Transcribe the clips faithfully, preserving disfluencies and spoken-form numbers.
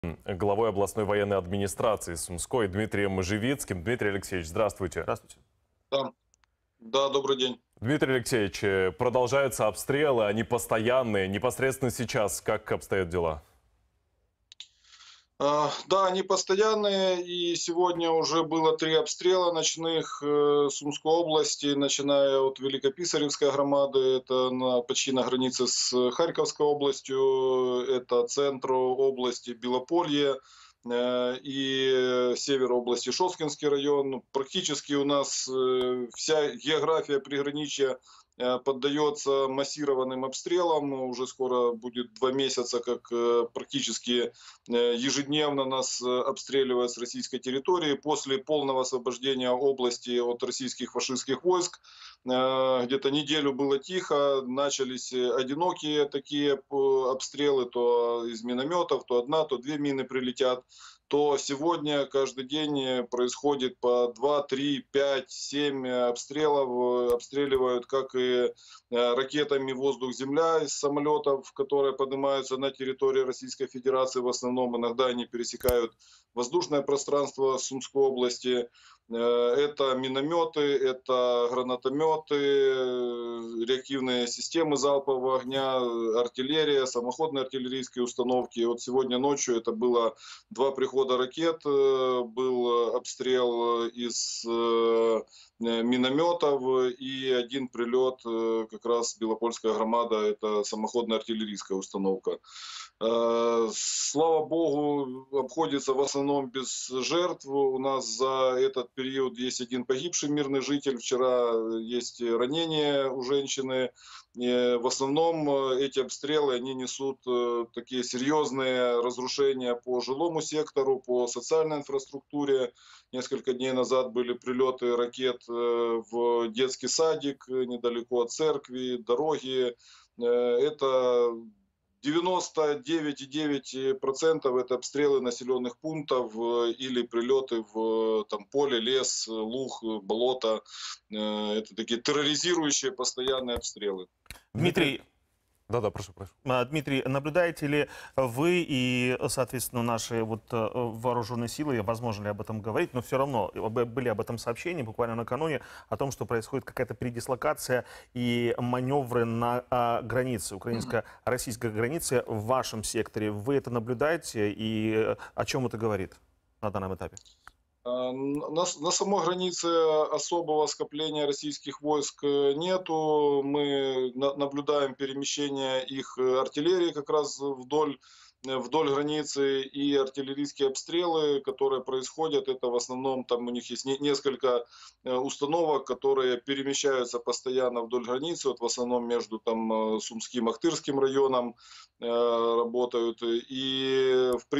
Главой областной военной администрации Сумской Дмитрием Живицким. Дмитрий Алексеевич, здравствуйте. Здравствуйте. Да, да, добрый день. Дмитрий Алексеевич, э, продолжаются обстрелы, они постоянные. Непосредственно сейчас как обстоят дела? А, Да, они постоянные, и сегодня уже было три обстрела ночных э, Сумской области, начиная от Великописаревской громады, это на, почти на границе с Харьковской областью, это центр области Белополье, э, и север области Шосткинский район. Практически у нас э, вся география приграничья э, поддается массированным обстрелам. Уже скоро будет два месяца, как э, практически э, ежедневно нас э, обстреливают с российской территории. После полного освобождения области от российских фашистских войск э, где-то неделю было тихо, начались э, одинокие такие э, обстрелы, то из минометов, то одна, то две мины прилетят. То сегодня каждый день происходит по два, три, пять, семь обстрелов. Обстреливают как и ракетами воздух-земля из самолетов, которые поднимаются на территории Российской Федерации. В основном иногда они пересекают воздушное пространство Сумской области. Это минометы, это гранатометы, реактивные системы залпового огня, артиллерия, самоходные артиллерийские установки. Вот сегодня ночью это было два прихода ракет, был обстрел из минометов и один прилет, как раз Белопольская громада, это самоходная артиллерийская установка. Слава богу, обходится в основном без жертв. У нас за этот период есть один погибший мирный житель. Вчера есть ранения у женщины. В основном эти обстрелы они несут такие серьезные разрушения по жилому сектору, по социальной инфраструктуре. Несколько дней назад были прилеты ракет в детский садик недалеко от церкви, дороги. Это девяносто девять и девять десятых процента это обстрелы населенных пунктов или прилеты в там, поле, лес, луг, болото. Это такие терроризирующие постоянные обстрелы. Дмитрий, да-да, прошу, прошу. А, Дмитрий, наблюдаете ли вы и, соответственно, наши вот вооруженные силы, возможно ли об этом говорить, но все равно были об этом сообщения буквально накануне о том, что происходит какая-то передислокация и маневры на а, границе, украинско-российской границе в вашем секторе. Вы это наблюдаете и о чем это говорит на данном этапе? На, на самой границе особого скопления российских войск нету. Мы на, наблюдаем перемещение их артиллерии как раз вдоль, вдоль границы, и артиллерийские обстрелы, которые происходят, это в основном там у них есть не, несколько установок, которые перемещаются постоянно вдоль границы, вот в основном между там Сумским и Ахтырским районом э, работают. И в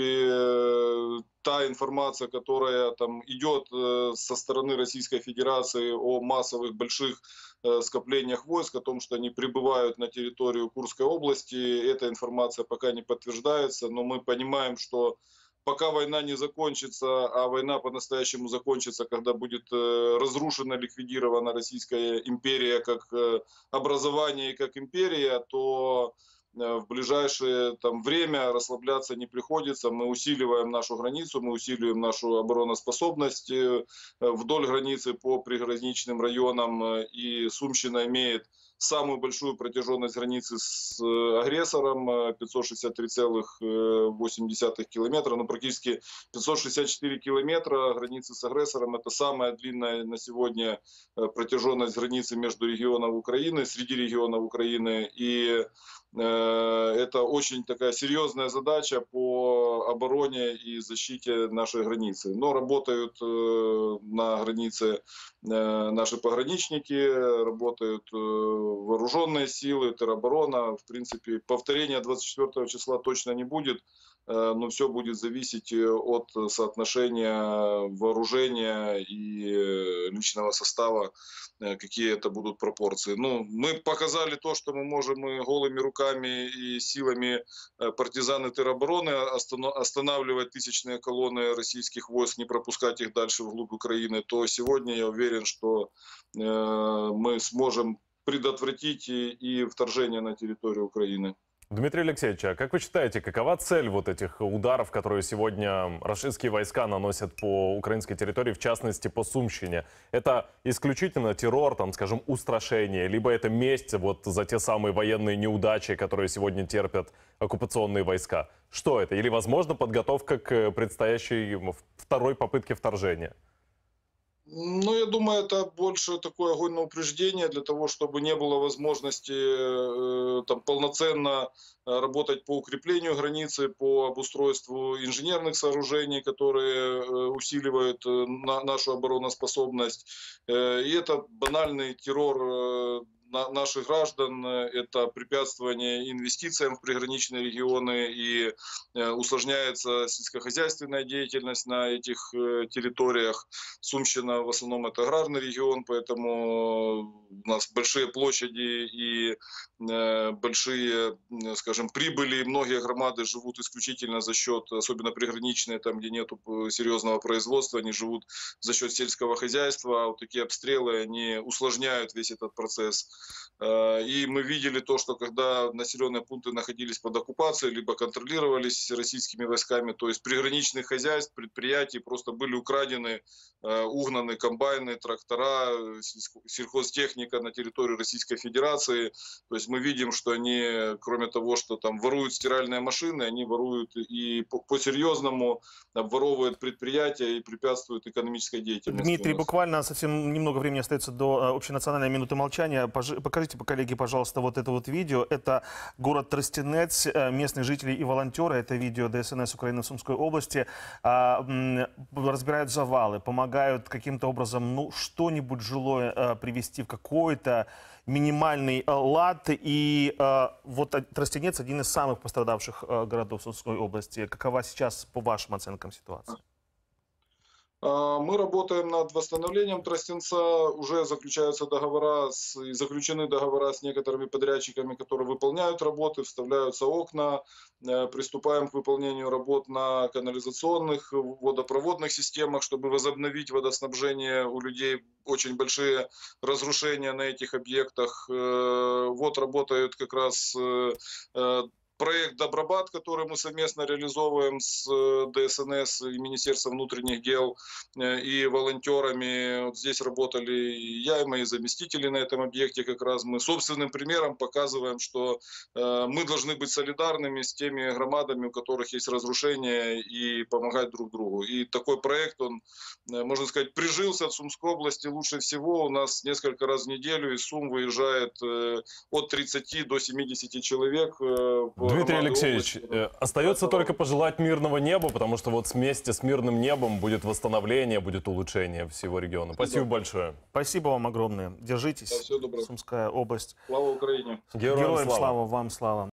принципе та информация, которая там идет со стороны Российской Федерации о массовых больших скоплениях войск, о том, что они прибывают на территорию Курской области, эта информация пока не подтверждается, но мы понимаем, что пока война не закончится, а война по-настоящему закончится, когда будет разрушена, ликвидирована Российская империя как образование и как империя, то в ближайшее там, время расслабляться не приходится. Мы усиливаем нашу границу, мы усиливаем нашу обороноспособность вдоль границы по приграничным районам. И Сумщина имеет самую большую протяженность границы с агрессором, пятьсот шестьдесят три целых восемь десятых километра, ну практически пятьсот шестьдесят четыре километра границы с агрессором. Это самая длинная на сегодня протяженность границы между регионов Украины, среди регионов Украины. И это очень такая серьезная задача по обороне и защите нашей границы. Но работают на границе наши пограничники, работают вооруженные силы, тероборона. В принципе, повторения двадцать четвёртого числа точно не будет, но все будет зависеть от соотношения вооружения и личного состава, какие это будут пропорции. Ну, мы показали то, что мы можем и голыми руками и силами партизан и теробороны останавливать тысячные колонны российских войск, не пропускать их дальше вглубь Украины, то сегодня я уверен, что мы сможем предотвратить и вторжение на территорию Украины. Дмитрий Алексеевич, а как вы считаете, какова цель вот этих ударов, которые сегодня российские войска наносят по украинской территории, в частности по Сумщине? Это исключительно террор, там, скажем, устрашение, либо это месть вот за те самые военные неудачи, которые сегодня терпят оккупационные войска? Что это? Или, возможно, подготовка к предстоящей второй попытке вторжения? Ну, я думаю, это больше такое огонь на упреждение для того, чтобы не было возможности э, там, полноценно работать по укреплению границы, по обустройству инженерных сооружений, которые э, усиливают э, на, нашу обороноспособность. Э, и это банальный террор э, на, наших граждан, это препятствование инвестициям в приграничные регионы и э, усложняется сельскохозяйственная деятельность на этих э, территориях. Сумщина в основном это аграрный регион, поэтому у нас большие площади и э, большие, скажем, прибыли. Многие громады живут исключительно за счет, особенно приграничные, там, где нет серьезного производства, они живут за счет сельского хозяйства. А вот такие обстрелы, они усложняют весь этот процесс. И мы видели то, что когда населенные пункты находились под оккупацией, либо контролировались российскими войсками, то есть приграничных хозяйств, предприятий просто были украдены, угнаны комбайны, трактора, сельхозтехника на территории Российской Федерации. То есть мы видим, что они, кроме того, что там воруют стиральные машины, они воруют и по-серьезному обворовывают предприятия и препятствуют экономической деятельности. Дмитрий, буквально совсем немного времени остается до общенациональной минуты молчания. Покажите, коллеги, пожалуйста, вот это вот видео. Это город Тростянец, местные жители и волонтеры. Это видео ДСНС Украины в Сумской области. Разбирают завалы, помогают каким-то образом, ну, что-нибудь жилое привести в какой-то минимальный лад. И вот Тростянец один из самых пострадавших городов Сумской области. Какова сейчас, по вашим оценкам, ситуация? Мы работаем над восстановлением Тростянца, уже заключаются договора, с, заключены договора с некоторыми подрядчиками, которые выполняют работы, вставляются окна, приступаем к выполнению работ на канализационных, водопроводных системах, чтобы возобновить водоснабжение. У людей очень большие разрушения на этих объектах. Вот работают как раз проект «Добробат», который мы совместно реализовываем с ДСНС и Министерством внутренних дел и волонтерами. Вот здесь работали и я, и мои заместители на этом объекте. Как раз мы собственным примером показываем, что мы должны быть солидарными с теми громадами, у которых есть разрушения, и помогать друг другу. И такой проект, он, можно сказать, прижился в Сумской области лучше всего. У нас несколько раз в неделю из Сум выезжает от тридцати до семидесяти человек. Дмитрий Алексеевич, области. Остается только пожелать мирного неба, потому что вот вместе с мирным небом будет восстановление, будет улучшение всего региона. Спасибо, Спасибо большое. Спасибо вам огромное. Держитесь. Да, всего доброго. Сумская область. Слава Украине. Героям, Героям слава. слава, вам слава.